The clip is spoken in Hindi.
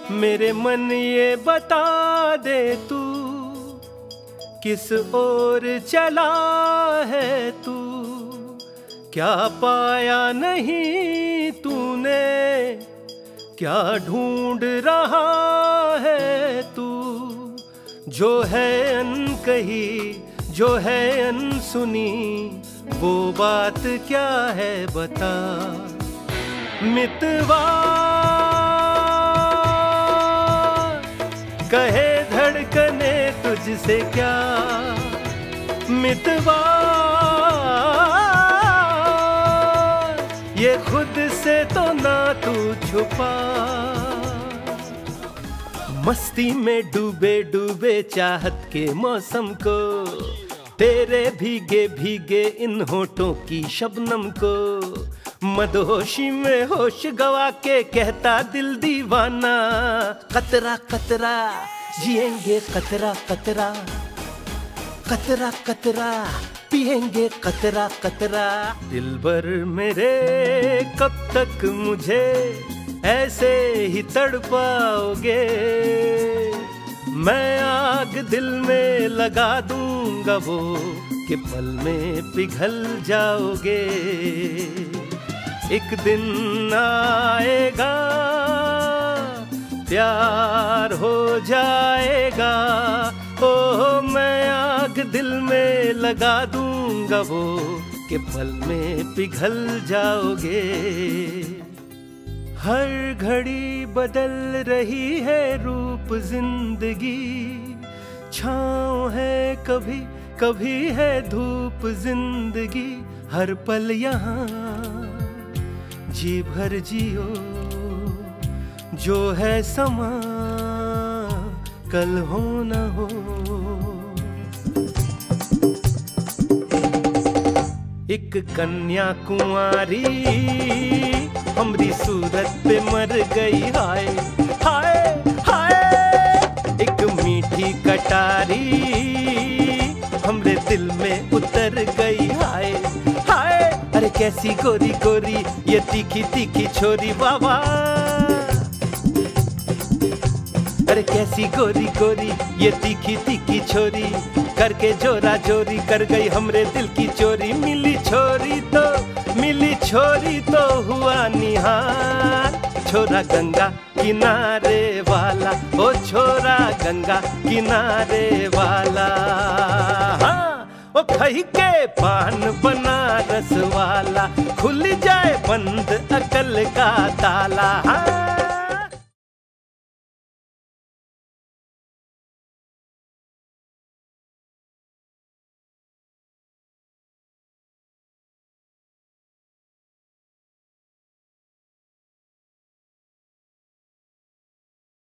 मेरे मन ये बता दे तू किस ओर चला है तू, क्या पाया नहीं तूने, क्या ढूंढ रहा है तू। जो है अनकही जो है अनसुनी वो बात क्या है बता। मितवा कहे धड़कने तुझसे क्या, मितवा ये खुद से तो ना तू छुपा। मस्ती में डूबे डूबे चाहत के मौसम को, तेरे भीगे भीगे इन होठों की शबनम को, मदहोशी में होश गवा के कहता दिल दीवाना। कतरा कतरा जिएंगे कतरा कतरा, कतरा कतरा पिएंगे कतरा कतरा। दिलबर मेरे कब तक मुझे ऐसे ही तड़पाओगे, मैं आग दिल में लगा दूंगा वो कि पल में पिघल जाओगे। एक दिन आएगा प्यार हो जाएगा, ओ मैं आग दिल में लगा दूंगा वो कि पल में पिघल जाओगे। हर घड़ी बदल रही है रूप जिंदगी, छाँव है कभी कभी है धूप जिंदगी। हर पल यहाँ जी भर जियो, जो है समा कल हो न हो। एक कन्या कुंवारी हमरी सूरत पे मर गई हाय हाय हाय। एक मीठी कटारी हमरे दिल में उतर गई हाय हाय। अरे कैसी गोरी गोरी ये तीखी तीखी छोरी बाबा, अरे कैसी गोरी गोरी ये तीखी तीखी छोरी, करके जोरा जोरी कर गई हमरे दिल की चोरी। मिली छोरी तो हुआ निहार, छोरा गंगा किनारे वाला, ओ छोरा गंगा किनारे वाला। हाँ ओ खई के पान बनारस वाला, खुल जाए बंद अकल का ताला। हाँ